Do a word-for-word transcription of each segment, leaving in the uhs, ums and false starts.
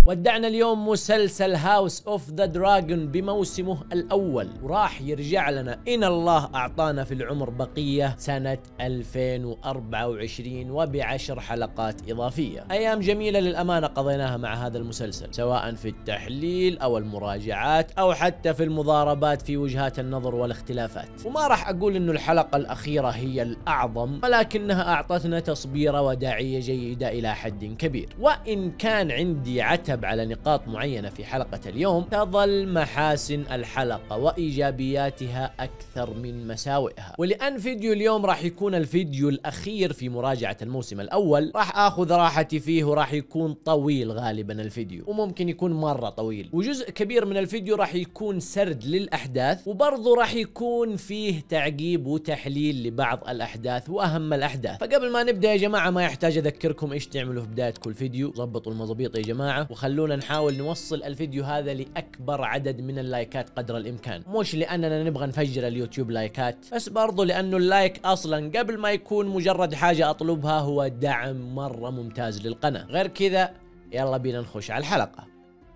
ودعنا اليوم مسلسل هاوس اوف ذا دراجون بموسمه الاول، وراح يرجع لنا ان الله اعطانا في العمر بقية سنة ألفين وأربعة وعشرين وبعشر حلقات اضافية. ايام جميلة للامانة قضيناها مع هذا المسلسل، سواء في التحليل او المراجعات او حتى في المضاربات في وجهات النظر والاختلافات. وما راح اقول انه الحلقة الاخيرة هي الاعظم، ولكنها اعطتنا تصبيرة وداعية جيدة الى حد كبير. وان كان عندي عتب على نقاط معينة في حلقة اليوم، تظل محاسن الحلقة وإيجابياتها أكثر من مساوئها. ولأن فيديو اليوم راح يكون الفيديو الأخير في مراجعة الموسم الأول، راح آخذ راحتي فيه وراح يكون طويل غالبا الفيديو، وممكن يكون مرة طويل، وجزء كبير من الفيديو راح يكون سرد للأحداث، وبرضه راح يكون فيه تعقيب وتحليل لبعض الأحداث وأهم الأحداث. فقبل ما نبدأ يا جماعة، ما يحتاج أذكركم إيش تعملوا في بداية كل فيديو. ضبطوا المضابيط يا جماعة، وخلونا نحاول نوصل الفيديو هذا لأكبر عدد من اللايكات قدر الإمكان. مش لأننا نبغى نفجر اليوتيوب لايكات، بس برضو لأنه اللايك أصلا قبل ما يكون مجرد حاجة أطلبها هو دعم مرة ممتاز للقناة. غير كذا يلا بينا نخش على الحلقة.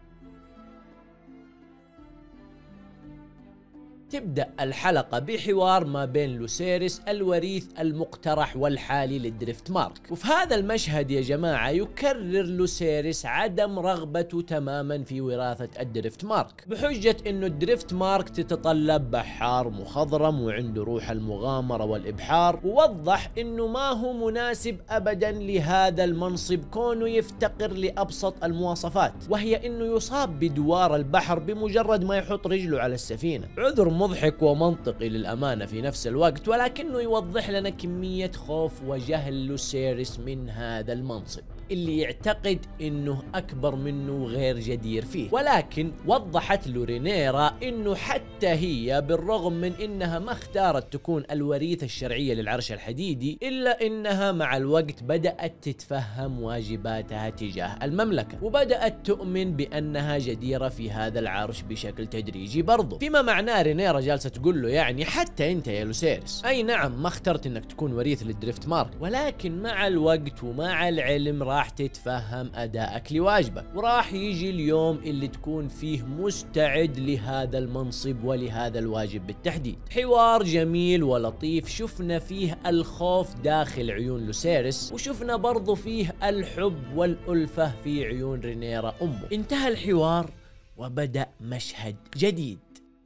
تبدأ الحلقة بحوار ما بين لوسيريس الوريث المقترح والحالي للدريفت مارك. وفي هذا المشهد يا جماعة يكرر لوسيريس عدم رغبته تماما في وراثة الدريفت مارك، بحجة انه الدريفت مارك تتطلب بحار مخضرم وعنده روح المغامرة والإبحار، ووضح انه ما هو مناسب ابدا لهذا المنصب كونه يفتقر لأبسط المواصفات، وهي انه يصاب بدوار البحر بمجرد ما يحط رجله على السفينة. عذر مضحك ومنطقي للأمانة في نفس الوقت، ولكنه يوضح لنا كمية خوف وجهل لوسيريس من هذا المنصب اللي يعتقد انه اكبر منه غير جدير فيه. ولكن وضحت له رينيرا انه حتى هي بالرغم من انها ما اختارت تكون الوريثة الشرعية للعرش الحديدي، الا انها مع الوقت بدأت تتفهم واجباتها تجاه المملكة، وبدأت تؤمن بانها جديرة في هذا العرش بشكل تدريجي برضه. فيما معناه رينيرا جالسة تقول له يعني حتى انت يا لوسيريس، اي نعم ما اخترت انك تكون وريث للدريفت مارك، ولكن مع الوقت ومع العلم راح تتفهم أدائك لواجبك، وراح يجي اليوم اللي تكون فيه مستعد لهذا المنصب ولهذا الواجب بالتحديد. حوار جميل ولطيف شفنا فيه الخوف داخل عيون لوسيريس، وشفنا برضو فيه الحب والألفة في عيون رينيرا أمه. انتهى الحوار وبدأ مشهد جديد.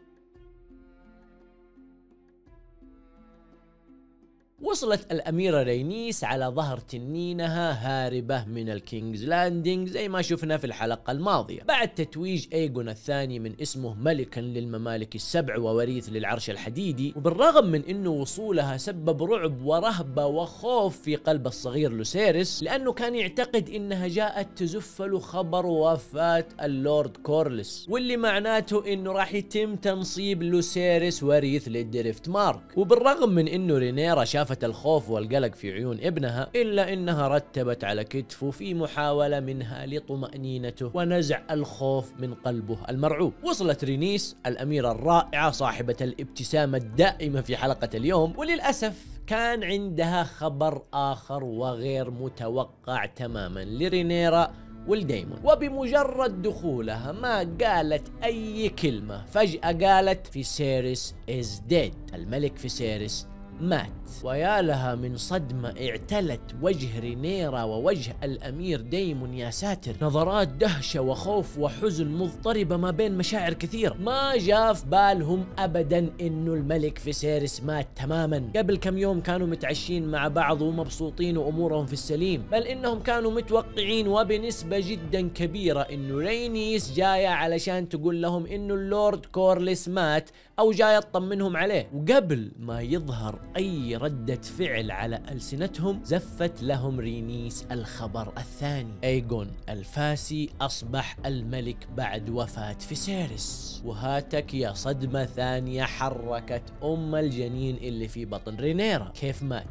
وصلت الأميرة رينيس على ظهر تنينها هاربة من الكينجز لاندينج زي ما شفنا في الحلقة الماضية، بعد تتويج ايغون الثاني من اسمه ملكا للممالك السبع ووريث للعرش الحديدي. وبالرغم من انه وصولها سبب رعب ورهبة وخوف في قلب الصغير لوسيريس، لانه كان يعتقد انها جاءت تزف له خبر وفاة اللورد كورلس، واللي معناته انه راح يتم تنصيب لوسيريس وريث للدريفت مارك. وبالرغم من انه رينيرا شاف الخوف والقلق في عيون ابنها، إلا إنها رتبت على كتفه في محاولة منها لطمأنينته ونزع الخوف من قلبه المرعوب. وصلت رينيس الأميرة الرائعة صاحبة الابتسامة الدائمة في حلقة اليوم، وللأسف كان عندها خبر آخر وغير متوقع تماما لرينيرا والدايمون. وبمجرد دخولها ما قالت أي كلمة، فجأة قالت فيسيريس is dead، الملك فيسيريس مات. ويا لها من صدمة اعتلت وجه رينيرا ووجه الأمير دايمون، يا ساتر، نظرات دهشة وخوف وحزن مضطربة ما بين مشاعر كثيرة. ما جاء في بالهم أبدا إنه الملك فيسيريس مات تماما. قبل كم يوم كانوا متعشين مع بعض ومبسوطين وأمورهم في السليم، بل إنهم كانوا متوقعين وبنسبة جدا كبيرة إنه رينيس جاية علشان تقول لهم إنه اللورد كورلس مات، أو جاية تطمنهم عليه. وقبل ما يظهر أي ردة فعل على ألسنتهم، زفت لهم رينيس الخبر الثاني: ايغون الفاسي أصبح الملك بعد وفاة فيسيريس. وهاتك يا صدمة ثانية حركت أم الجنين اللي في بطن رينيرا. كيف مات؟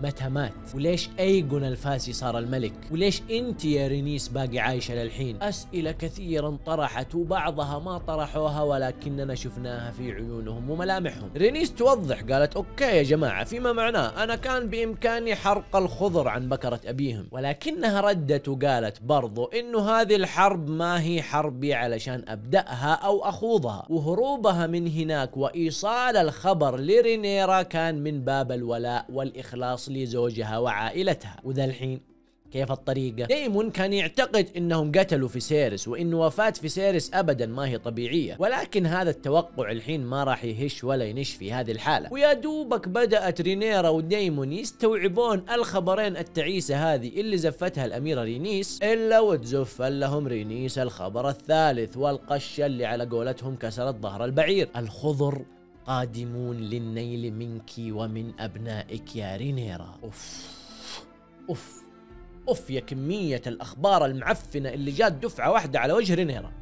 متى مات؟ وليش ايجون الفاسي صار الملك؟ وليش انت يا رينيس باقي عايشة للحين؟ اسئلة كثيرا طرحت وبعضها ما طرحوها ولكننا شفناها في عيونهم وملامحهم. رينيس توضح قالت اوكي يا جماعة، فيما معناه انا كان بامكاني حرق الخضر عن بكرة ابيهم، ولكنها ردت وقالت برضو انه هذه الحرب ما هي حربي علشان ابدأها او اخوضها، وهروبها من هناك وايصال الخبر لرينيرا كان من باب الولاء والاخلاص لزوجها وعائلتها. وذا الحين كيف الطريقة؟ دايمون كان يعتقد انهم قتلوا فيسيرس وانه وفاة فيسيرس ابدا ما هي طبيعية، ولكن هذا التوقع الحين ما راح يهش ولا ينش في هذه الحالة. ويا دوبك بدأت رينيرا ودايمون يستوعبون الخبرين التعيسة هذه اللي زفتها الاميرة رينيس، الا وتزف لهم رينيس الخبر الثالث والقشة اللي على قولتهم كسرت ظهر البعير. الخضر قادمون للنيل منك ومن ابنائك يا رينيرا. اوف اوف اوف يا كمية الاخبار المعفنة اللي جات دفعة واحدة على وجه رينيرا.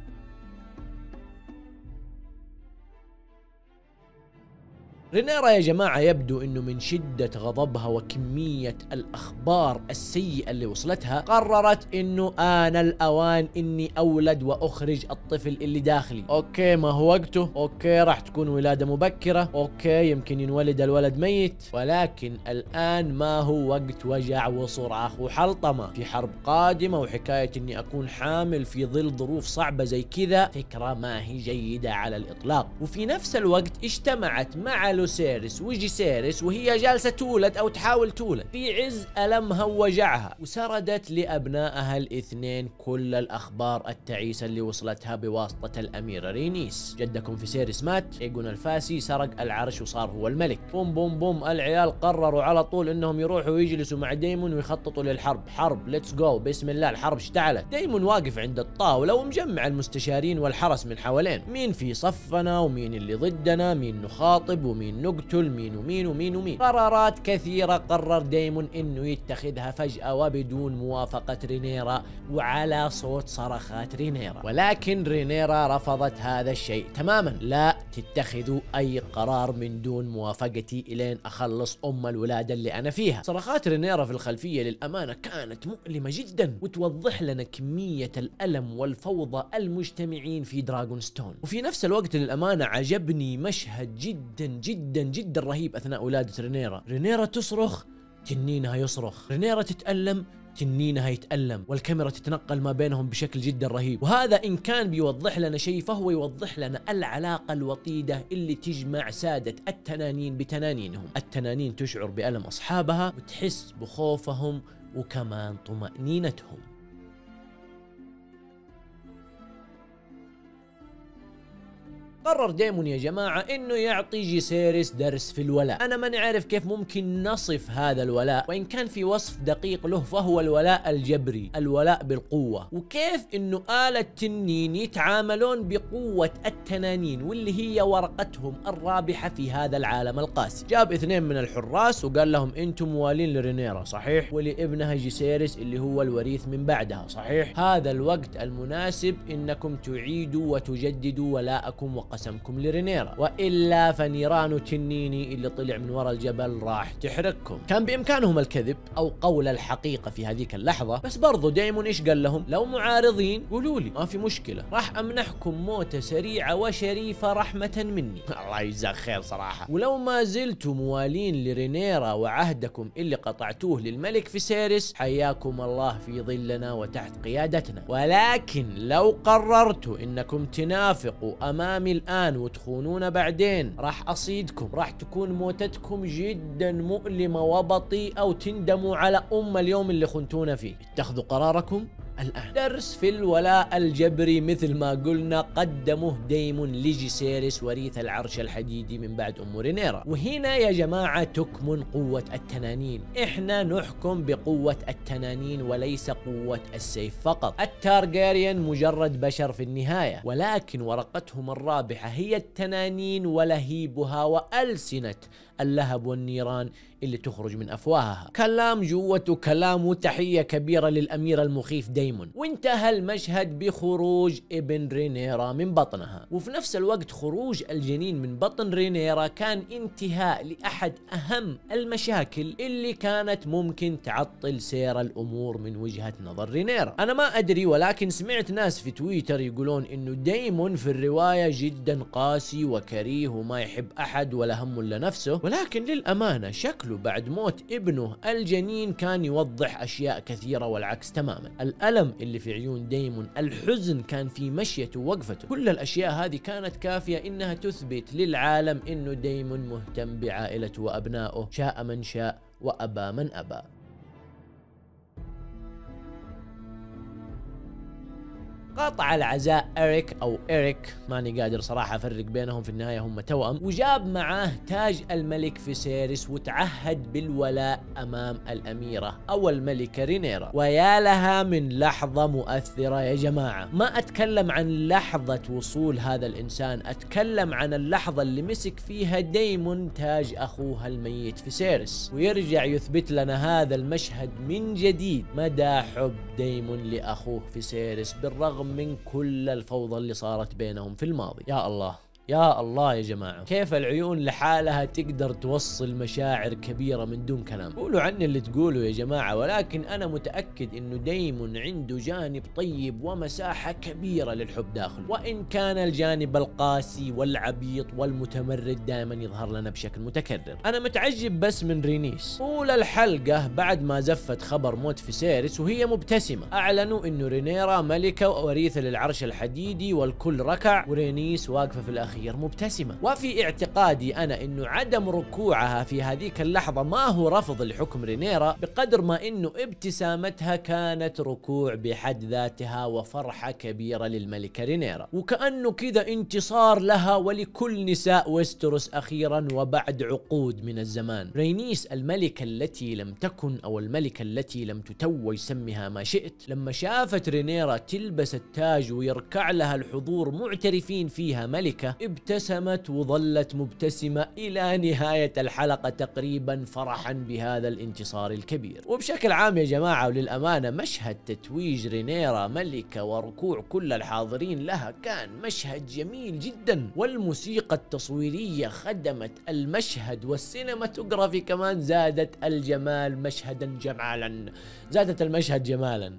رينيرا يا جماعة يبدو انه من شدة غضبها وكمية الاخبار السيئة اللي وصلتها قررت انه آن الاوان اني اولد واخرج الطفل اللي داخلي. اوكي ما هو وقته، اوكي راح تكون ولادة مبكرة، اوكي يمكن ينولد الولد ميت، ولكن الان ما هو وقت وجع وصراخ وحلطمة. في حرب قادمة وحكاية اني اكون حامل في ظل ظروف صعبة زي كذا فكرة ما هي جيدة على الاطلاق. وفي نفس الوقت اجتمعت مع لوسيريس وجيسيريس وهي جالسة تولد او تحاول تولد في عز ألمها ووجعها، وسردت لأبنائها الاثنين كل الأخبار التعيسة اللي وصلتها بواسطة الأميرة رينيس. جدكم فيسيريس مات، ايجون الفاسي سرق العرش وصار هو الملك. بوم بوم بوم العيال قرروا على طول انهم يروحوا ويجلسوا مع دايمون ويخططوا للحرب. حرب ليتس جو، بسم الله الحرب اشتعلت. دايمون واقف عند الطاولة ومجمع المستشارين والحرس من حوالين، مين في صفنا ومين اللي ضدنا، مين نخاطب ومين نقتل، مين ومين ومين ومين. قرارات كثيرة قرر دايمون انه يتخذها فجأة وبدون موافقة رينيرا وعلى صوت صرخات رينيرا، ولكن رينيرا رفضت هذا الشيء تماما. لا تتخذوا اي قرار من دون موافقتي الين اخلص ام الولادة اللي انا فيها. صرخات رينيرا في الخلفية للامانة كانت مؤلمة جدا وتوضح لنا كمية الالم والفوضى المجتمعين في دراغونستون. وفي نفس الوقت للامانة عجبني مشهد جدا جدا جدا جدا رهيب اثناء ولادة رينيرا. رينيرا تصرخ تنينها يصرخ، رينيرا تتألم تنينها يتألم، والكاميرا تتنقل ما بينهم بشكل جدا رهيب. وهذا إن كان بيوضح لنا شيء فهو يوضح لنا العلاقة الوطيدة اللي تجمع سادة التنانين بتنانينهم. التنانين تشعر بألم أصحابها وتحس بخوفهم وكمان طمأنينتهم. قرر دايمون يا جماعة انه يعطي جيسيريس درس في الولاء. انا ما نعرف كيف ممكن نصف هذا الولاء، وان كان في وصف دقيق له فهو الولاء الجبري، الولاء بالقوة، وكيف انه آل التنين يتعاملون بقوة التنانين واللي هي ورقتهم الرابحة في هذا العالم القاسي. جاب اثنين من الحراس وقال لهم انتم موالين لرينيرا صحيح، ولابنها جيسيريس اللي هو الوريث من بعدها صحيح، هذا الوقت المناسب انكم تعيدوا وتجددوا ولاءكم قسمكم لرينيرا، وإلا فنيران تنيني اللي طلع من وراء الجبل راح تحرقكم. كان بإمكانهم الكذب أو قول الحقيقة في هذيك اللحظة، بس برضو دايمون إيش قال لهم؟ لو معارضين قولوا لي ما في مشكلة، راح أمنحكم موتة سريعة وشريفة رحمة مني. الله يجزاك خير صراحة. ولو ما زلتم موالين لرينيرا وعهدكم اللي قطعتوه للملك فيسيريس حياكم الله في ظلنا وتحت قيادتنا، ولكن لو قررتوا إنكم تنافقوا أمامي الآن وتخونون بعدين راح أصيدكم، راح تكون موتتكم جدا مؤلمة وبطيئة وتندموا على أم اليوم اللي خنتونا فيه. اتخذوا قراركم الآن. درس في الولاء الجبري مثل ما قلنا قدمه دايمون لجيسيريس وريث العرش الحديدي من بعد أم رينيرا. وهنا يا جماعة تكمن قوة التنانين. إحنا نحكم بقوة التنانين وليس قوة السيف فقط. التارجاريان مجرد بشر في النهاية، ولكن ورقتهم الرابحة هي التنانين ولهيبها وألسنة اللهب والنيران اللي تخرج من أفواهها. كلام جوته كلام، وتحية كبيرة للأمير المخيف دايمون. وانتهى المشهد بخروج ابن رينيرا من بطنها، وفي نفس الوقت خروج الجنين من بطن رينيرا كان انتهاء لأحد أهم المشاكل اللي كانت ممكن تعطل سير الأمور من وجهة نظر رينيرا. أنا ما أدري، ولكن سمعت ناس في تويتر يقولون إنه دايمون في الرواية جدا قاسي وكريه وما يحب أحد ولا هم إلا نفسه، ولكن للأمانة شكله بعد موت ابنه الجنين كان يوضح أشياء كثيرة والعكس تماما. الألم اللي في عيون دايمون، الحزن كان في مشيته ووقفته، كل الأشياء هذه كانت كافية إنها تثبت للعالم إنه دايمون مهتم بعائلته وأبنائه، شاء من شاء وأبى من أبى. قاطع العزاء إريك أو إريك، ماني قادر صراحة أفرق بينهم، في النهاية هم توأم، وجاب معاه تاج الملك فيسيريس وتعهد بالولاء أمام الأميرة أو الملكة رينيرا. ويا لها من لحظة مؤثرة يا جماعة. ما أتكلم عن لحظة وصول هذا الإنسان، أتكلم عن اللحظة اللي مسك فيها دايمون تاج أخوها الميت فيسيريس، ويرجع يثبت لنا هذا المشهد من جديد مدى حب دايمون لأخوه فيسيريس بالرغم من كل الفوضى اللي صارت بينهم في الماضي. يا الله يا الله يا جماعة، كيف العيون لحالها تقدر توصل مشاعر كبيرة من دون كلام. قولوا عني اللي تقولوا يا جماعة، ولكن أنا متأكد إنه دايمون عنده جانب طيب ومساحة كبيرة للحب داخله، وإن كان الجانب القاسي والعبيط والمتمرد دائما يظهر لنا بشكل متكرر. أنا متعجب بس من رينيس، طول الحلقة بعد ما زفت خبر موت فيسيريس وهي مبتسمة، أعلنوا إنه رينيرا ملكة ووريثة للعرش الحديدي، والكل ركع ورينيس واقفة في الأخير مبتسمة. وفي اعتقادي أنا إنه عدم ركوعها في هذيك اللحظة ما هو رفض لحكم رينيرا، بقدر ما إنه ابتسامتها كانت ركوع بحد ذاتها وفرحة كبيرة للملكة رينيرا، وكأنه كذا انتصار لها ولكل نساء ويستروس أخيرا وبعد عقود من الزمان. رينيس الملكة التي لم تكن أو الملكة التي لم تتوج سمها ما شئت، لما شافت رينيرا تلبس التاج ويركع لها الحضور معترفين فيها ملكة، ابتسمت وظلت مبتسمة إلى نهاية الحلقة تقريبا فرحا بهذا الانتصار الكبير. وبشكل عام يا جماعة وللأمانة مشهد تتويج رينيرا ملكة وركوع كل الحاضرين لها كان مشهد جميل جدا، والموسيقى التصويرية خدمت المشهد، والسينماتوغرافي كمان زادت الجمال مشهدا جمالا، زادت المشهد جمالا.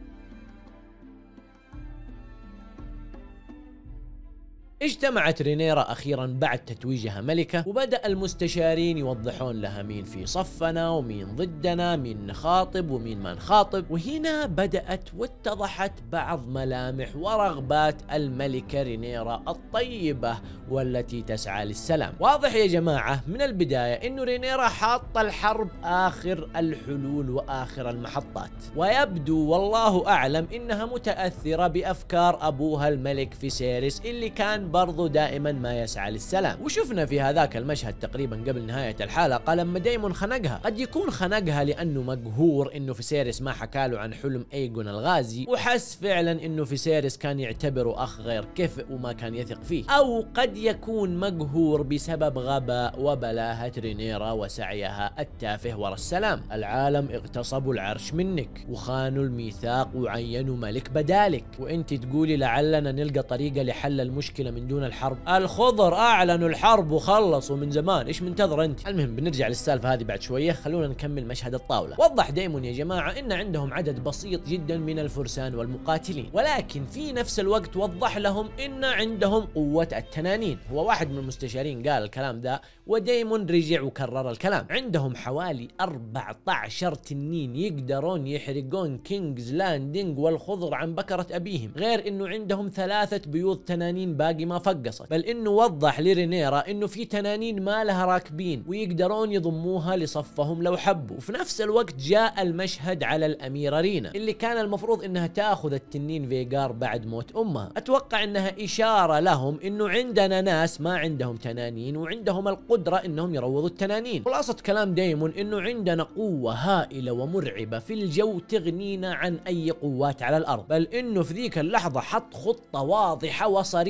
اجتمعت رينيرا أخيرا بعد تتويجها ملكة، وبدأ المستشارين يوضحون لها مين في صفنا ومين ضدنا، مين نخاطب ومين ما نخاطب. وهنا بدأت واتضحت بعض ملامح ورغبات الملكة رينيرا الطيبة والتي تسعى للسلام. واضح يا جماعة من البداية إنه رينيرا حاطة الحرب آخر الحلول وآخر المحطات، ويبدو والله أعلم إنها متأثرة بأفكار أبوها الملك فيسيريس اللي كان برضو دائما ما يسعى للسلام. وشفنا في هذاك المشهد تقريبا قبل نهاية الحلقة لما دايمون خنقها، قد يكون خنقها لأنه مقهور إنه فيسيريس ما حكاله عن حلم ايجون الغازي، وحس فعلا إنه فيسيريس كان يعتبره أخ غير كفء وما كان يثق فيه، أو قد يكون مقهور بسبب غباء وبلاهة رينيرا وسعيها التافه ورا السلام. العالم اغتصبوا العرش منك وخانوا الميثاق وعينوا ملك بدالك، وانت تقولي لعلنا نلقى طريقة لحل المشكلة من دون الحرب. الخضر اعلنوا الحرب وخلصوا من زمان، ايش منتظر انت؟ المهم بنرجع للسالفة هذه بعد شوية، خلونا نكمل مشهد الطاولة. وضح دايمون يا جماعة ان عندهم عدد بسيط جدا من الفرسان والمقاتلين، ولكن في نفس الوقت وضح لهم ان عندهم قوة التنانين. هو واحد من المستشارين قال الكلام ده ودايمون رجع وكرر الكلام. عندهم حوالي أربعة عشر تنين يقدرون يحرقون كينجز لاندنج والخضر عن بكرة ابيهم، غير انه عندهم ثلاثة بيوض تنانين باقي ما فقصت، بل انه وضح لرينيرا انه في تنانين ما لها راكبين ويقدرون يضموها لصفهم لو حبوا. وفي نفس الوقت جاء المشهد على الاميرة رينا اللي كان المفروض انها تاخذ التنين فيجار بعد موت امها. اتوقع انها اشارة لهم انه عندنا ناس ما عندهم تنانين وعندهم القدرة انهم يروضوا التنانين. خلاصة كلام دايمون انه عندنا قوة هائلة ومرعبة في الجو تغنينا عن اي قوات على الارض، بل انه في ذيك اللحظة حط خطة واضحة وصريحة،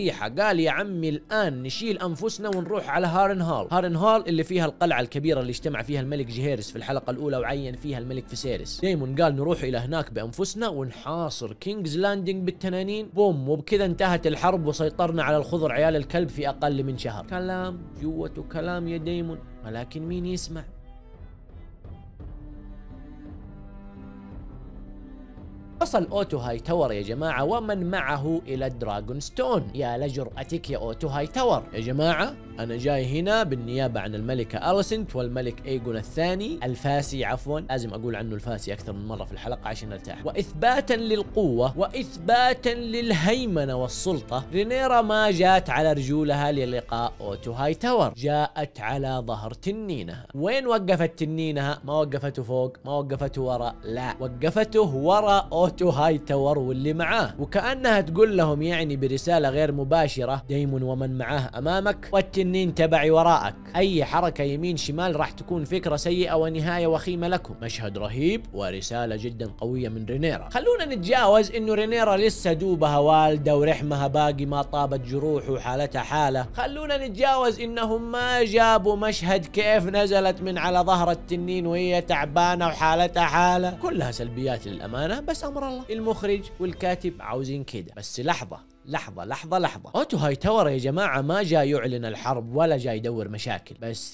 قال يا عمي الآن نشيل أنفسنا ونروح على هارن هال. هارن هال اللي فيها القلعة الكبيرة اللي اجتمع فيها الملك جيهيرس في الحلقة الأولى وعين فيها الملك فيسيريس. دايمون قال نروح إلى هناك بأنفسنا ونحاصر كينجز لاندنج بالتنانين. بوم، وبكذا انتهت الحرب وسيطرنا على الخضر عيال الكلب في أقل من شهر. كلام جوته كلام يا دايمون، ولكن مين يسمع؟ وصل أوتو هاي تاور يا جماعة ومن معه إلى دراغون ستون. يا لجرأتك يا أوتو هاي تاور. يا جماعة أنا جاي هنا بالنيابة عن الملكة أليسنت والملك أيجون الثاني الفاسي، عفوا لازم أقول عنه الفاسي أكثر من مرة في الحلقة عشان نرتاح. وإثباتا للقوة وإثباتا للهيمنة والسلطة، رينيرا ما جات على رجولها للقاء أوتو هاي تاور، جاءت على ظهر تنينها. وين وقفت تنينها؟ ما وقفته فوق، ما وقفته ورا، لا وقفته ورا أوتو هاي تاور واللي معاه، وكأنها تقول لهم يعني برسالة غير مباشرة دايمون ومن معاه أمامك والتنين تبعي وراءك، أي حركة يمين شمال راح تكون فكرة سيئة ونهاية وخيمة لكم. مشهد رهيب ورسالة جدا قوية من رينيرا. خلونا نتجاوز إنه رينيرا لسه دوبها والدة ورحمها باقي ما طابت جروح وحالتها حالة. خلونا نتجاوز إنهم ما جابوا مشهد كيف نزلت من على ظهر التنين وهي تعبانة وحالتها حالة. كلها سلبيات للأمانة، بس أمر الله، المخرج والكاتب عاوزين كده. بس لحظة لحظة لحظة لحظة، أوتو هاي تاور يا جماعة ما جاي يعلن الحرب ولا جاي يدور مشاكل، بس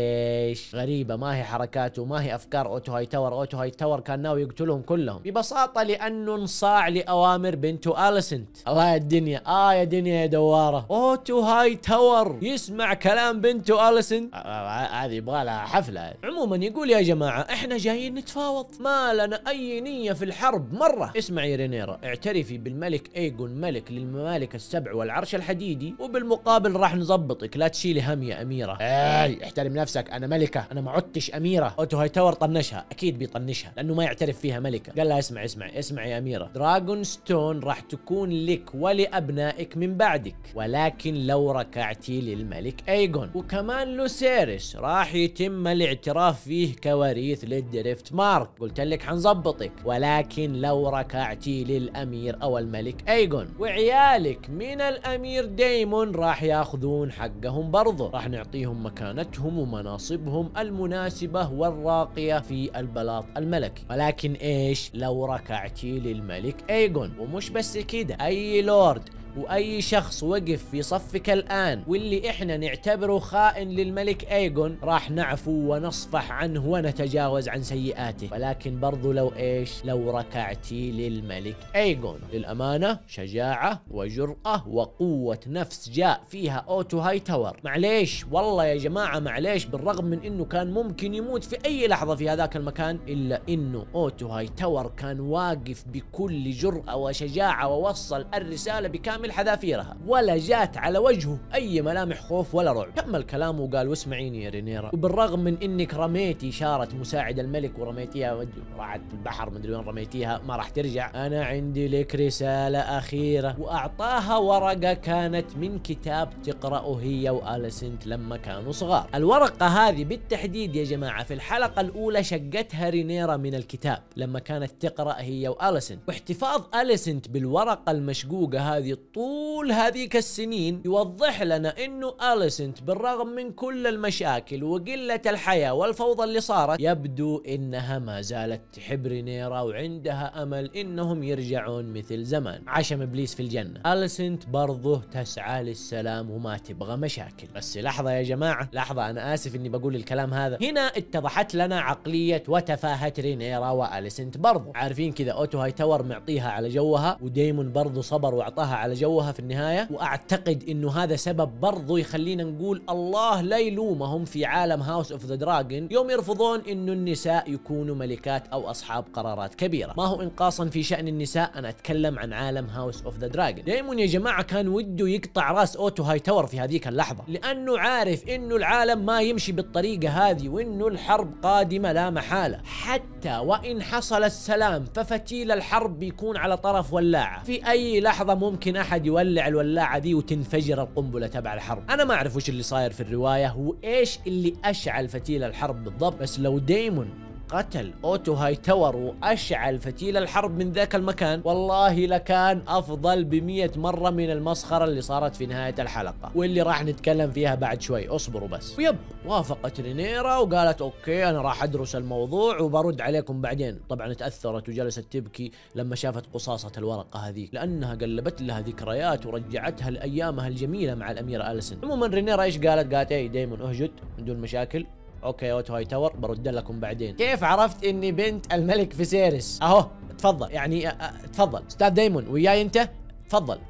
ليش؟ غريبة، ما هي حركاته ما هي أفكار أوتو هاي تاور. أوتو هاي تاور كان ناوي يقتلهم كلهم ببساطة لأنه انصاع لأوامر بنته أليسنت. الله يا الدنيا، آه يا دنيا يا دوارة، أوتو هاي تاور يسمع كلام بنته أليسنت، هذه يبغى لها حفلة. عموما يقول يا جماعة إحنا جايين نتفاوض، ما لنا أي نية في الحرب مرة. اسمعي رينيرا، اعترفي بالملك أيجون ملك للم الممالك السبع والعرش الحديدي، وبالمقابل راح نظبطك، لا تشيلي هم يا أميرة. اي احترم نفسك، أنا ملكة، أنا ما عدتش أميرة. أوتو هاي تاور طنشها، أكيد بيطنشها لأنه ما يعترف فيها ملكة. قال لها اسمع اسمع اسمع يا أميرة، دراغون ستون راح تكون لك ولأبنائك من بعدك، ولكن لو ركعتي للملك أيجون وكمان لوسيريس راح يتم الاعتراف فيه كوريث للدريفت مارك. قلت لك حنظبطك، ولكن لو ركعتي للأمير أو الملك أيجون وعيال لك من الأمير دايمون راح ياخذون حقهم برضه، راح نعطيهم مكانتهم ومناصبهم المناسبة والراقية في البلاط الملكي. ولكن ايش؟ لو ركعتي للملك أيجون. ومش بس كده، أي لورد واي شخص وقف في صفك الان واللي احنا نعتبره خائن للملك أيجون راح نعفو ونصفح عنه ونتجاوز عن سيئاته، ولكن برضو لو ايش؟ لو ركعتي للملك أيجون. للامانه شجاعه وجرأة وقوه نفس جاء فيها أوتو هاي تاور. معليش والله يا جماعه، معليش، بالرغم من انه كان ممكن يموت في اي لحظه في هذاك المكان، الا انه أوتو هاي تاور كان واقف بكل جرأة وشجاعه ووصل الرساله بكامل حذافيرها، ولا جات على وجهه اي ملامح خوف ولا رعب. كمل كلامه وقال واسمعيني يا رينيرا، وبالرغم من انك رميتي شارة مساعد الملك ورميتيها راحت في البحر مدري وين رميتيها ما راح ترجع، انا عندي لك رسالة اخيرة. واعطاها ورقة كانت من كتاب تقرأه هي وأليسنت لما كانوا صغار. الورقة هذه بالتحديد يا جماعة في الحلقة الاولى شقتها رينيرا من الكتاب لما كانت تقرأ هي وأليسنت، واحتفاظ أليسنت بالورقة المشقوقة هذه طول هذيك السنين يوضح لنا انه أليسنت بالرغم من كل المشاكل وقلة الحياة والفوضى اللي صارت يبدو انها ما زالت تحب رينيرا وعندها امل انهم يرجعون مثل زمان. عشم ابليس في الجنة. أليسنت برضه تسعى للسلام وما تبغى مشاكل. بس لحظة يا جماعة، لحظة، انا اسف اني بقول الكلام هذا. هنا اتضحت لنا عقلية وتفاهة رينيرا وأليسنت برضه. عارفين كذا أوتو هاي تاور معطيها على جوها، ودايمون برضه صبر واعطاها على جوها في النهاية، واعتقد انه هذا سبب برضو يخلينا نقول الله لا يلومهم في عالم هاوس اوف ذا دراجون يوم يرفضون انه النساء يكونوا ملكات او اصحاب قرارات كبيرة. ما هو انقاصا في شأن النساء، انا اتكلم عن عالم هاوس اوف ذا دراجون. دايمون يا جماعة كان وده يقطع راس أوتو هاي تاور في هذيك اللحظة، لانه عارف انه العالم ما يمشي بالطريقة هذه وانه الحرب قادمة لا محالة. حتى وان حصل السلام ففتيل الحرب بيكون على طرف ولاعة، في اي لحظة ممكن احد يولع الولاعة دي وتنفجر القنبلة تبع الحرب. انا ما اعرف وش اللي صاير في الرواية وايش اللي اشعل فتيل الحرب بالضبط، بس لو دايمون قتل اوتو هاي تاور واشعل فتيل الحرب من ذاك المكان والله لكان افضل بمية مرة من المسخرة اللي صارت في نهاية الحلقة واللي راح نتكلم فيها بعد شوي، اصبروا بس. ويب وافقت رينيرا وقالت اوكي انا راح ادرس الموضوع وبرد عليكم بعدين. طبعا تاثرت وجلست تبكي لما شافت قصاصة الورقة هذيك لانها قلبت لها ذكريات ورجعتها لايامها الجميلة مع الاميرة أليسن. عموما رينيرا ايش قالت؟ قالت اي دايمون اهجد بدون مشاكل، اوكي اوتو هاي تاور برد لكم بعدين. كيف عرفت اني بنت الملك فيسيريس؟ اهو تفضل يعني تفضل استاذ دايمون وياي انت تفضل.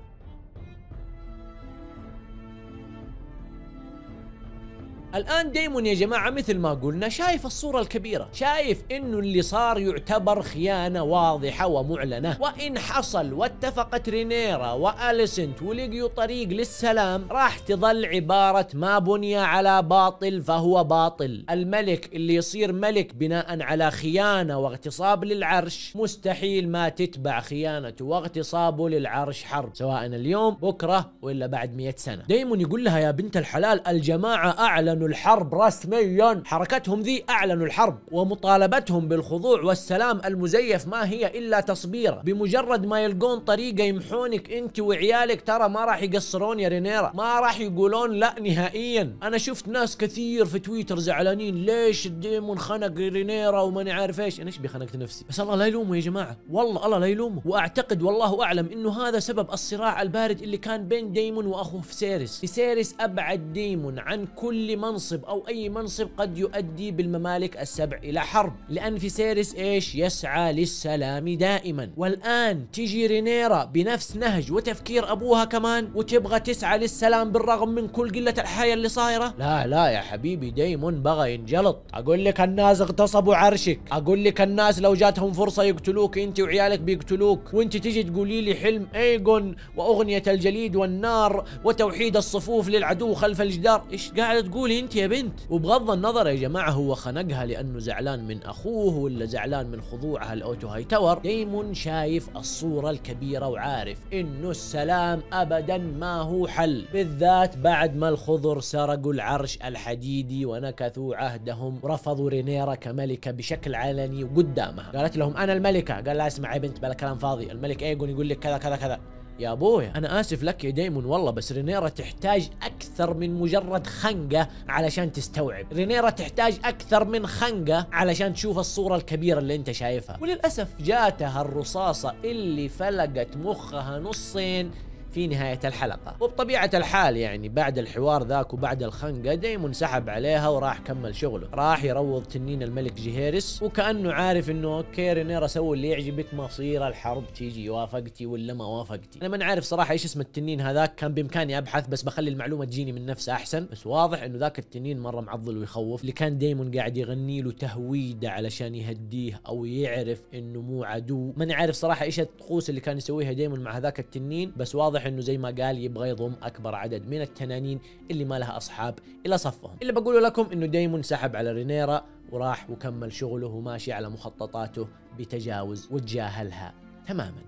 الآن دايمون يا جماعة مثل ما قلنا شايف الصورة الكبيرة، شايف إنه اللي صار يعتبر خيانة واضحة ومعلنة، وإن حصل واتفقت رينيرا وأليسنت ولقيوا طريق للسلام راح تظل عبارة ما بني على باطل فهو باطل. الملك اللي يصير ملك بناء على خيانة واغتصاب للعرش مستحيل ما تتبع خيانته واغتصابه للعرش حرب، سواء اليوم بكرة ولا بعد مئة سنة. دايمون يقول لها يا بنت الحلال الجماعة أعلنوا الحرب رسميا، حركتهم ذي اعلنوا الحرب ومطالبتهم بالخضوع والسلام المزيف ما هي الا تصبيره. بمجرد ما يلقون طريقه يمحونك انت وعيالك ترى ما راح يقصرون يا رينيرا، ما راح يقولون لا نهائيا. انا شفت ناس كثير في تويتر زعلانين ليش ديمون خنق رينيرا وماني عارف ايش. انا ايش بخنقت نفسي؟ بس الله لا يلومه يا جماعه، والله الله لا يلومه. واعتقد والله اعلم انه هذا سبب الصراع البارد اللي كان بين دايمون واخوه فيسيريس. فيسيريس ابعد دايمون عن كل منصب او اي منصب قد يؤدي بالممالك السبع الى حرب، لان فيسيريس ايش يسعى للسلام دائما. والان تجي رينيرا بنفس نهج وتفكير ابوها كمان وتبغى تسعى للسلام بالرغم من كل قله الحياه اللي صايره. لا لا يا حبيبي دايمون بغى ينجلط. اقول لك الناس اغتصبوا عرشك، اقول لك الناس لو جاتهم فرصه يقتلوك انت وعيالك بيقتلوك، وانت تجي تقولي لي حلم ايجون واغنيه الجليد والنار وتوحيد الصفوف للعدو خلف الجدار. ايش قاعده تقولي انت يا بنت؟ وبغض النظر يا جماعه هو خنقها لانه زعلان من اخوه ولا زعلان من خضوعها لاوتو هاي تاور، دايمون شايف الصوره الكبيره وعارف انه السلام ابدا ما هو حل، بالذات بعد ما الخضر سرقوا العرش الحديدي ونكثوا عهدهم ورفضوا رينيرا كملكه بشكل علني وقدامها. قالت لهم انا الملكه، قال لا اسمع يا بنت بلا كلام فاضي، الملك ايجون يقول لك كذا كذا كذا. يا ابويا انا اسف لك يا دايمون والله، بس رينيرا تحتاج اكثر من مجرد خنقه علشان تستوعب. رينيرا تحتاج اكثر من خنقه علشان تشوف الصوره الكبيره اللي انت شايفها. وللاسف جاتها الرصاصه اللي فلقت مخها نصين في نهاية الحلقة. وبطبيعة الحال يعني بعد الحوار ذاك وبعد الخنقة دايمون سحب عليها وراح كمل شغله، راح يروض تنين الملك جيهيرس وكأنه عارف انه اوكي رينيرا سوي اللي يعجبك، مصير الحرب تيجي وافقتي ولا ما وافقتي. انا ما نعرف صراحة ايش اسم التنين هذاك، كان بامكاني ابحث بس بخلي المعلومة تجيني من نفسه احسن. بس واضح انه ذاك التنين مرة معضل ويخوف، اللي كان دايمون قاعد يغني له تهويده علشان يهديه او يعرف انه مو عدو. ما نعرف صراحة ايش الطقوس اللي كان يسويها دايمون مع هذاك التنين، بس واضح انه زي ما قال يبغى يضم اكبر عدد من التنانين اللي ما لها اصحاب الى صفهم. اللي بقوله لكم انه دايمون سحب على رينيرا وراح وكمل شغله وماشي على مخططاته بتجاوز وتجاهلها تماما.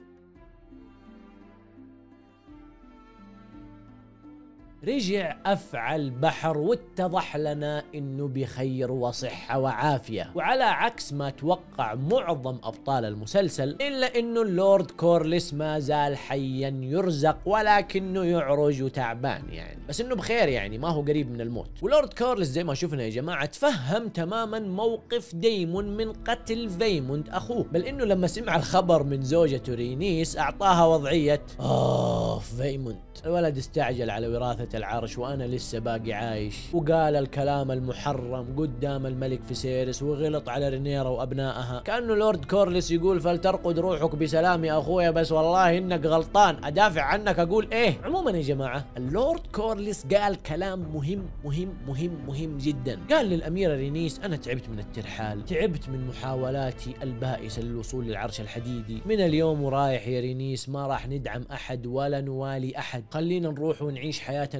رجع أفعى البحر واتضح لنا إنه بخير وصحة وعافية، وعلى عكس ما توقع معظم أبطال المسلسل إلا إنه اللورد كورليس ما زال حيا يرزق ولكنه يعرج وتعبان يعني، بس إنه بخير يعني ما هو قريب من الموت. ولورد كورليس زي ما شفنا يا جماعة تفهم تماما موقف دايمون من قتل فيموند أخوه، بل إنه لما سمع الخبر من زوجته رينيس أعطاها وضعية آه فيموند. الولد استعجل على وراثة العرش وانا لسه باقي عايش، وقال الكلام المحرم قدام الملك فيسيريس وغلط على رينيرا وابنائها. كانه لورد كورليس يقول فلترقد روحك بسلام يا اخويا، بس والله انك غلطان، ادافع عنك اقول ايه. عموما يا جماعه اللورد كورليس قال كلام مهم مهم مهم مهم جدا. قال للاميره رينيس انا تعبت من الترحال، تعبت من محاولاتي البائسه للوصول للعرش الحديدي، من اليوم ورايح يا رينيس ما راح ندعم احد ولا نوالي احد، خلينا نروح ونعيش حياتنا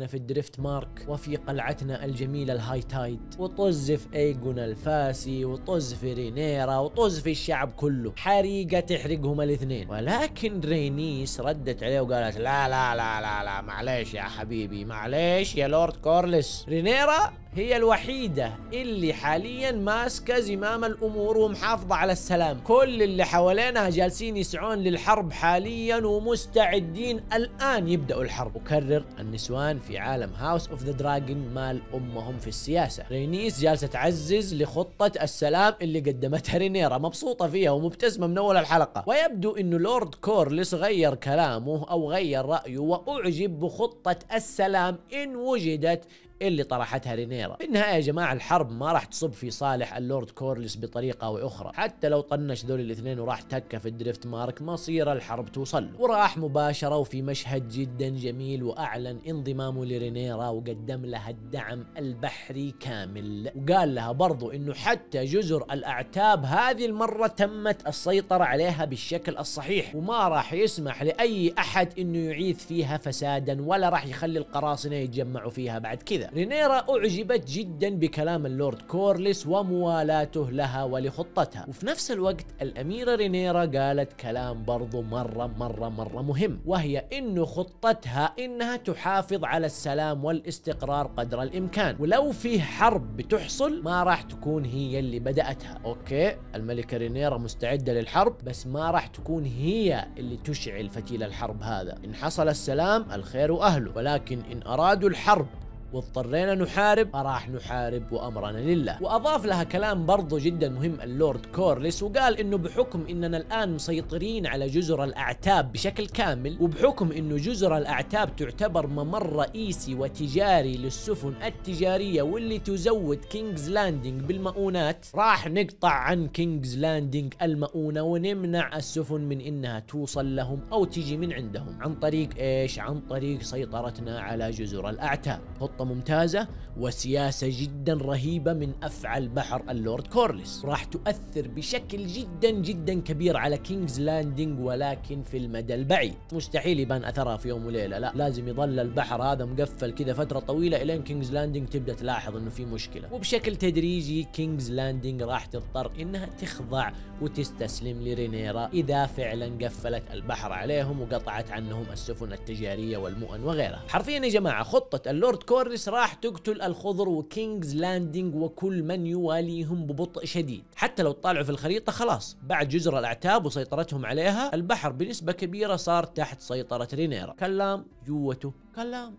قلعتنا في الدريفت مارك وفي قلعتنا الجميلة الهاي تايد، وطز في ايجون الفاسي، وطز في رينيرا، وطز في الشعب كله، حريقة تحرقهم الاثنين. ولكن رينيس ردت عليه وقالت لا لا لا لا لا معليش يا حبيبي، معليش يا لورد كورلس، رينيرا هي الوحيدة اللي حاليا ماسكة زمام الأمور ومحافظة على السلام. كل اللي حوالينها جالسين يسعون للحرب حاليا ومستعدين الآن يبدأوا الحرب. وكرر النسوان في عالم هاوس اوف ذا دراجون مال أمهم في السياسة. رينيس جالسة تعزز لخطة السلام اللي قدمتها رينيرا، مبسوطة فيها ومبتسمة من أول الحلقة. ويبدو إنه لورد كورلس غير كلامه أو غير رأيه وأعجب بخطة السلام إن وجدت اللي طرحتها رينيرا. في النهاية يا جماعة الحرب ما راح تصب في صالح اللورد كورلس بطريقة أو أخرى، حتى لو طنش ذول الاثنين وراح تكة في الدريفت مارك مصير الحرب توصل له. وراح مباشرة وفي مشهد جدا جميل وأعلن انضمامه لرينيرا وقدم لها الدعم البحري كامل، وقال لها برضو إنه حتى جزر الأعتاب هذه المرة تمت السيطرة عليها بالشكل الصحيح، وما راح يسمح لأي أحد إنه يعيث فيها فسادا ولا راح يخلي القراصنة يتجمعوا فيها بعد كذا. رينيرا أعجبت جدا بكلام اللورد كورلس وموالاته لها ولخطتها. وفي نفس الوقت الأميرة رينيرا قالت كلام برضو مرة مرة مرة مهم، وهي إنه خطتها إنها تحافظ على السلام والاستقرار قدر الإمكان، ولو فيه حرب بتحصل ما راح تكون هي اللي بدأتها. أوكي الملكة رينيرا مستعدة للحرب، بس ما راح تكون هي اللي تشعل فتيل الحرب هذا. إن حصل السلام الخير وأهله، ولكن إن أرادوا الحرب واضطرينا نحارب فراح نحارب وأمرنا لله. وأضاف لها كلام برضو جدا مهم اللورد كورلس، وقال إنه بحكم إننا الآن مسيطرين على جزر الأعتاب بشكل كامل، وبحكم إنه جزر الأعتاب تعتبر ممر رئيسي وتجاري للسفن التجارية واللي تزود كينجز لاندنج بالمؤونات، راح نقطع عن كينجز لاندنج المؤونة ونمنع السفن من إنها توصل لهم أو تيجي من عندهم عن طريق إيش؟ عن طريق سيطرتنا على جزر الأعتاب. ممتازة وسياسة جدا رهيبة من أفعال بحر اللورد كورلس، راح تؤثر بشكل جدا جدا كبير على كينجز لاندنج، ولكن في المدى البعيد. مستحيل يبان أثرها في يوم وليلة، لا لازم يظل البحر هذا مقفل كذا فترة طويلة إلين كينجز لاندنج تبدأ تلاحظ إنه في مشكلة، وبشكل تدريجي كينجز لاندنج راح تضطر إنها تخضع وتستسلم لرينيرا إذا فعلا قفلت البحر عليهم وقطعت عنهم السفن التجارية والمؤن وغيرها. حرفيا يا جماعة خطة اللورد كورلس راح تقتل الخضر وكينجز لاندنج وكل من يواليهم ببطء شديد. حتى لو تطالعوا في الخريطة خلاص بعد جزر الأعتاب وسيطرتهم عليها البحر بنسبة كبيرة صار تحت سيطرة رينيرا. كلام جوته كلام.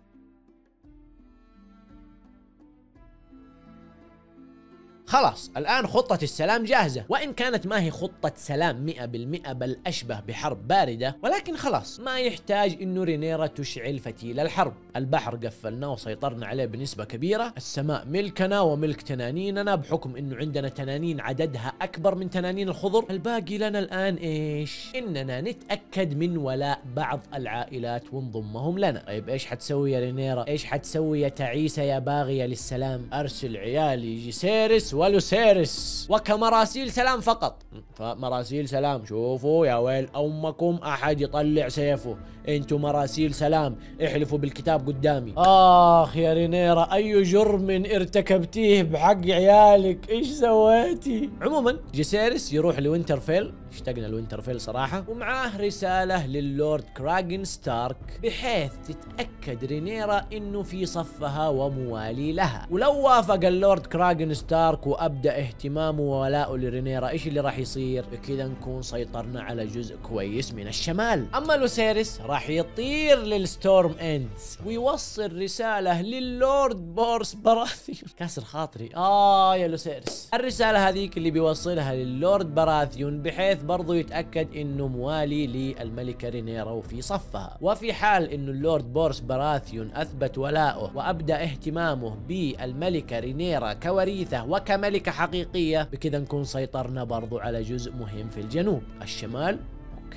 خلاص الآن خطة السلام جاهزة، وإن كانت ما هي خطة سلام مئة بالمئة بل أشبه بحرب باردة، ولكن خلاص ما يحتاج إنه رينيرا تشعل فتيل الحرب. البحر قفلناه وسيطرنا عليه بنسبة كبيرة، السماء ملكنا وملك تنانيننا بحكم إنه عندنا تنانين عددها أكبر من تنانين الخضر. الباقي لنا الآن إيش؟ إننا نتأكد من ولاء بعض العائلات ونضمهم لنا. طيب إيش حتسوي يا رينيرا؟ إيش حتسوي يا تعيسة يا باغية للسلام؟ أرسل عيالي جيسيرس ولوسيرس وكمراسيل سلام فقط. فمراسيل سلام، شوفوا يا ويل أمكم أحد يطلع سيفه، انتوا مراسيل سلام احلفوا بالكتاب قدامي. آخ يا رينيرا أي جرم ارتكبتيه بحق عيالك، إيش سويتي؟ عموما جيسيرس يروح لوينترفيل، اشتقنا لوينترفيل صراحة، ومعاه رسالة للورد كراغن ستارك بحيث تتأكد رينيرا إنه في صفها وموالي لها. ولو وافق اللورد كراغن ستارك وأبدأ اهتمامه وولاؤه لرينيرا، إيش اللي راح يصير؟ بكذا نكون سيطرنا على جزء كويس من الشمال. أما لوسيرس راح يطير للستورم اندز ويوصل رسالة للورد بورس براثيون. كاسر خاطري آه يا لوسيرس. الرسالة هذيك اللي بيوصلها للورد براثيون بحيث برضو يتأكد إنه موالي للملكة رينيرا وفي صفها. وفي حال إنه اللورد بورس براثيون أثبت ولاؤه وأبدأ اهتمامه بالملكة رينيرا كوريثة وكملكة حقيقية، بكذا نكون سيطرنا برضو على جزء مهم في الجنوب. الشمال اوكي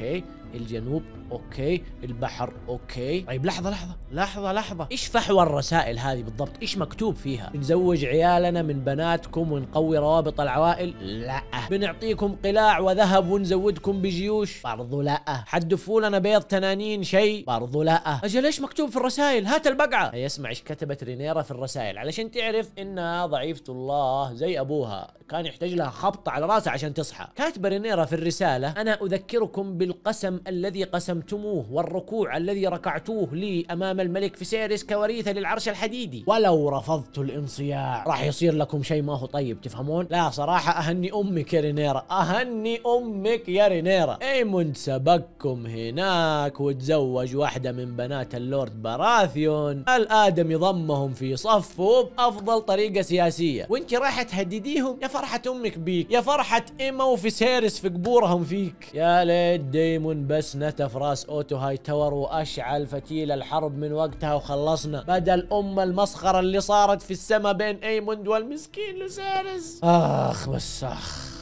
الجنوب اوكي، البحر اوكي. طيب لحظة لحظة لحظة لحظة، ايش فحوى الرسائل هذه بالضبط؟ ايش مكتوب فيها؟ نزوج عيالنا من بناتكم ونقوي روابط العوائل؟ لا. بنعطيكم قلاع وذهب ونزودكم بجيوش؟ برضو لا. حتدفوا لنا بيض تنانين شيء؟ برضو لا. اجل ايش مكتوب في الرسائل؟ هات البقعة. هي اسمع ايش كتبت رينيرا في الرسائل علشان تعرف انها ضعيفة الله زي ابوها، كان يحتاج لها خبطة على راسها عشان تصحى. كاتبة رينيرا في الرسالة: انا اذكركم بالقسم الذي قسمتموه والركوع الذي ركعتوه لي امام الملك فيسيريس كوريثة للعرش الحديدي، ولو رفضت الانصياع راح يصير لكم شيء ما هو طيب، تفهمون؟ لا صراحة اهني امك يا رينيرا، اهني امك يا رينيرا. ايموند سبقكم هناك وتزوج واحدة من بنات اللورد براثيون، الادمي ضمهم في صفه بافضل طريقة سياسية، وانت رايحة تهدديهم؟ يا فرحة امك بيك، يا فرحة ايما وفيسيريس في قبورهم فيك. يا ليت ديمون بس نتف راس اوتو هاي تاور واشعل فتيل الحرب من وقتها وخلصنا، بدل ام المسخرة اللي صارت في السما بين ايموند والمسكين لوسيريس. اخ بس اخ.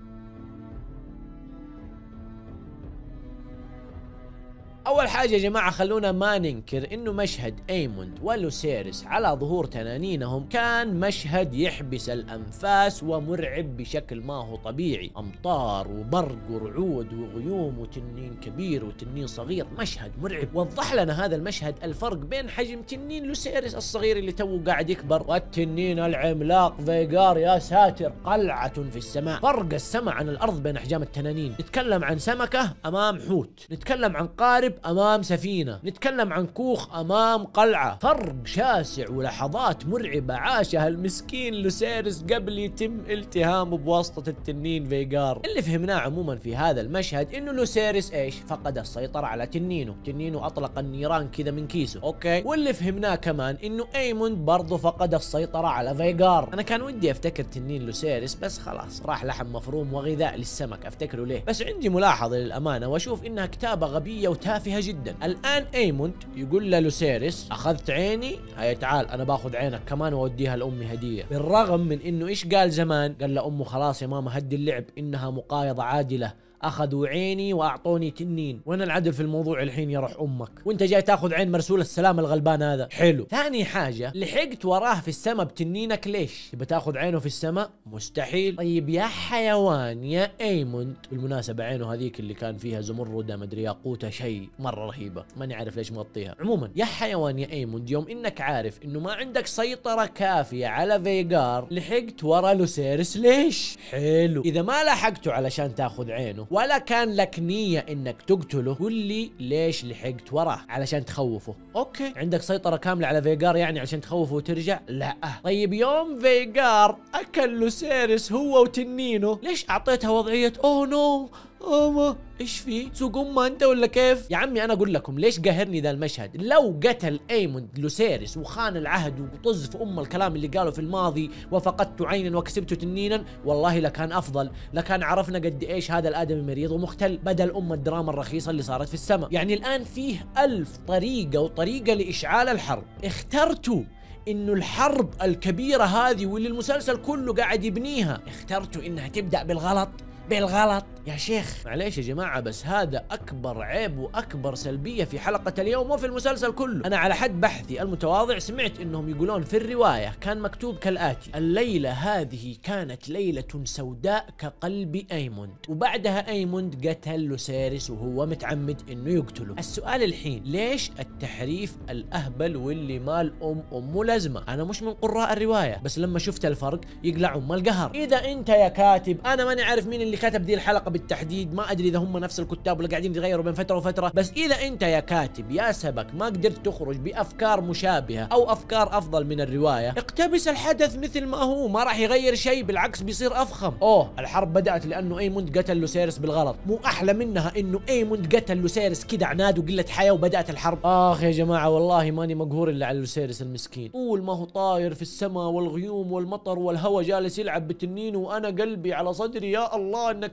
اول حاجة يا جماعة خلونا ما ننكر انه مشهد ايموند ولوسيريس على ظهور تنانينهم كان مشهد يحبس الانفاس ومرعب بشكل ما هو طبيعي، امطار وبرق ورعود وغيوم وتنين كبير وتنين صغير، مشهد مرعب. وضح لنا هذا المشهد الفرق بين حجم تنين لوسيريس الصغير اللي توه قاعد يكبر والتنين العملاق فيغار، يا ساتر، قلعة في السماء. فرق السماء عن الارض بين احجام التنانين. نتكلم عن سمكة امام حوت، نتكلم عن قارب امام سفينة، نتكلم عن كوخ امام قلعة، فرق شاسع ولحظات مرعبة عاشها المسكين لوسيريس قبل يتم التهامه بواسطة التنين فيغار. اللي فهمناه عموما في هذا المشهد انه لوسيريس ايش؟ فقد السيطرة على تنينه، تنينه اطلق النيران كذا من كيسه، اوكي. واللي فهمناه كمان انه ايموند برضه فقد السيطرة على فيغار. انا كان ودي افتكر تنين لوسيريس بس خلاص راح لحم مفروم وغذاء للسمك، افتكره ليه؟ بس عندي ملاحظة للامانة واشوف انها كتابة غبية وتافهة جدا. الان ايموند يقول للوسيريس: اخذت عيني، هيا تعال انا باخذ عينك كمان واوديها لامي هديه، بالرغم من انه ايش قال زمان؟ قال لامه: خلاص يا ماما هدي اللعب، انها مقايضه عادله، اخذوا عيني واعطوني تنين، وانا العدل في الموضوع الحين يروح امك، وانت جاي تاخذ عين مرسول السلام الغلبان هذا. حلو. ثاني حاجه، لحقت وراه في السماء بتنينك ليش؟ تبى تاخذ عينه في السماء؟ مستحيل. طيب يا حيوان يا ايموند، بالمناسبه عينه هذيك اللي كان فيها زمرده مدري ياقوته شيء مره رهيبه، ماني عارف ليش مغطيها. عموما يا حيوان يا ايموند، يوم انك عارف انه ما عندك سيطره كافيه على فيغار، لحقت ورا لوسيريس ليش؟ حلو. اذا ما لحقته علشان تاخذ عينه ولا كان لك نية انك تقتله، قل لي ليش لحقت وراه؟ علشان تخوفه. اوكي، عندك سيطرة كاملة على فيغار يعني عشان تخوفه وترجع؟ لا. طيب يوم فيغار اكل لوسيريس هو وتنينه، ليش اعطيتها وضعية اوه نو أما إيش في؟ سوق أمه أنت ولا كيف؟ يا عمي أنا أقول لكم ليش قاهرني ذا المشهد. لو قتل ايموند لوسيريس وخان العهد وطز في أم الكلام اللي قاله في الماضي وفقدت عينا وكسبت تنينا، والله لكان أفضل، لكان عرفنا قد إيش هذا الآدمي مريض ومختل، بدل أم الدراما الرخيصة اللي صارت في السماء. يعني الآن فيه ألف طريقة وطريقة لإشعال الحرب، اخترتوا انه الحرب الكبيرة هذه واللي المسلسل كله قاعد يبنيها، اخترتوا انها تبدأ بالغلط. بالغلط يا شيخ. معليش يا جماعة، بس هذا أكبر عيب وأكبر سلبية في حلقة اليوم وفي المسلسل كله. أنا على حد بحثي المتواضع سمعت إنهم يقولون في الرواية كان مكتوب كالآتي: الليلة هذه كانت ليلة سوداء كقلب أيموند، وبعدها أيموند قتل لوسيريس وهو متعمد إنه يقتله. السؤال الحين، ليش التحريف الأهبل واللي مال أم أمه لازمة؟ أنا مش من قراء الرواية، بس لما شفت الفرق يقلع أم القهر. إذا أنت يا كاتب، أنا ماني عارف مين اللي كتب دي الحلقة بالتحديد، ما ادري اذا هم نفس الكتاب ولا قاعدين يتغيروا بين فتره وفتره، بس اذا انت يا كاتب يا سبك ما قدرت تخرج بافكار مشابهه او افكار افضل من الروايه، اقتبس الحدث مثل ما هو، ما راح يغير شيء، بالعكس بيصير افخم. اوه الحرب بدات لانه ايموند قتل لوسيريس بالغلط، مو احلى منها انه ايموند قتل لوسيريس كذا عناد وقله حياه وبدات الحرب. اخ يا جماعه والله ماني مقهور الا على لوسيريس المسكين، طول ما هو طاير في السماء والغيوم والمطر والهواء جالس يلعب بتنين وانا قلبي على صدري، يا الله انك تعينه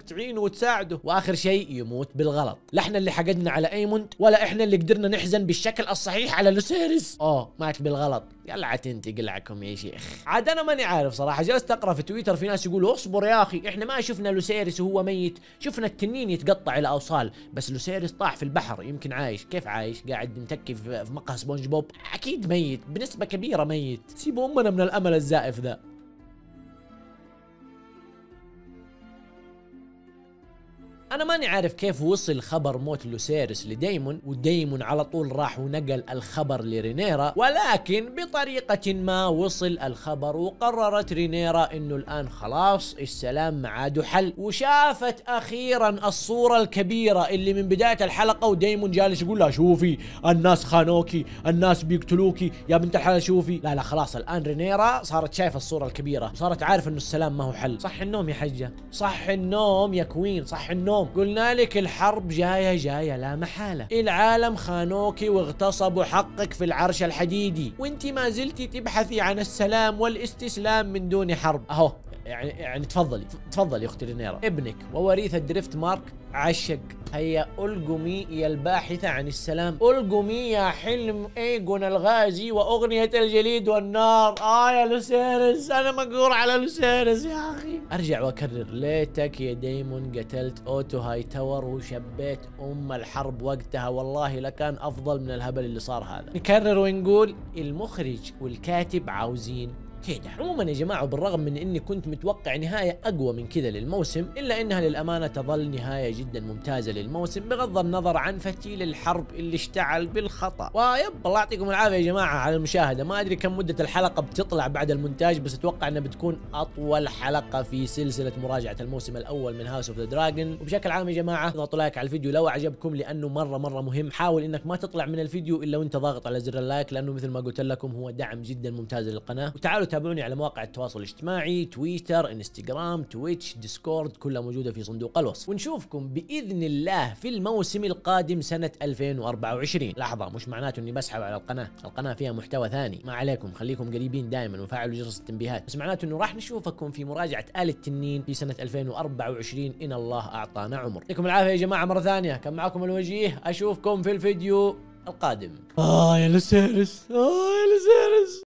وتساعده، واخر شيء يموت بالغلط. لا احنا اللي حقدنا على ايموند، ولا احنا اللي قدرنا نحزن بالشكل الصحيح على لوسيريس. اه مات بالغلط. يلا تنتقل لكم يا شيخ. عاد انا ماني عارف صراحه، جلست اقرا في تويتر في ناس يقولوا اصبر يا اخي، احنا ما شفنا لوسيريس وهو ميت، شفنا التنين يتقطع الى اوصال، بس لوسيريس طاح في البحر، يمكن عايش. كيف عايش؟ قاعد متكي في مقهى سبونج بوب، اكيد ميت بنسبه كبيره ميت. سيبوا امنا من الامل الزائف ذا. انا ماني عارف كيف وصل خبر موت لوسيريس لدايمون، ودايمون على طول راح ونقل الخبر لرينيرا، ولكن بطريقة ما وصل الخبر وقررت رينيرا انه الان خلاص السلام ما عاد حل، وشافت اخيرا الصورة الكبيرة اللي من بداية الحلقة ودايمون جالس يقول لها شوفي الناس خانوكي، الناس بيقتلوكي يا بنت الحلال شوفي. لا لا خلاص الان رينيرا صارت شايفة الصورة الكبيرة، وصارت عارفة انه السلام ما هو حل. صح النوم يا حجة، صح النوم يا كوين، صح النوم. قلنا لك الحرب جاية جاية لا محالة، العالم خانوكي واغتصبوا حقك في العرش الحديدي، وانت ما زلتي تبحثي عن السلام والاستسلام من دون حرب. اهو يعني يعني تفضلي تفضلي يا اختي رينيرا، ابنك ووريث الدريفت مارك عشق. هيا القمي يا الباحثة عن السلام، القمي يا حلم ايجون الغازي واغنية الجليد والنار. اه يا لوسيريس، انا مقهور على لوسيريس يا اخي. ارجع واكرر، ليتك يا دايمون قتلت اوتو هاي تاور وشبيت ام الحرب وقتها، والله لكان افضل من الهبل اللي صار هذا. نكرر ونقول المخرج والكاتب عاوزين كده. عموما يا جماعه، بالرغم من اني كنت متوقع نهايه اقوى من كذا للموسم، الا انها للامانه تظل نهايه جدا ممتازه للموسم، بغض النظر عن فتيل الحرب اللي اشتعل بالخطا. ويب الله يعطيكم العافيه يا جماعه على المشاهده. ما ادري كم مده الحلقه بتطلع بعد المونتاج، بس اتوقع انها بتكون اطول حلقه في سلسله مراجعه الموسم الاول من هاوس اوف ذا دراجون. وبشكل عام يا جماعه اضغطوا لايك على الفيديو لو عجبكم، لانه مره مره مهم. حاول انك ما تطلع من الفيديو الا وانت ضاغط على زر اللايك، لانه مثل ما قلت لكم هو دعم جدا ممتاز للقناه. وتعالوا تابعوني على مواقع التواصل الاجتماعي، تويتر، انستغرام، تويتش، ديسكورد، كلها موجودة في صندوق الوصف. ونشوفكم بإذن الله في الموسم القادم سنة ألفين وأربعة وعشرين. لحظة، مش معناته اني بسحب على القناة، القناة فيها محتوى ثاني، ما عليكم خليكم قريبين دائما وفعلوا جرس التنبيهات، بس معناته انه راح نشوفكم في مراجعة آل التنين في سنة ألفين وأربعة وعشرين ان الله اعطانا عمر. يعطيكم العافية يا جماعة مرة ثانية، كان معكم الوجيه، اشوفكم في الفيديو القادم. اه يا لوسيريس، اه يا لوسيريس.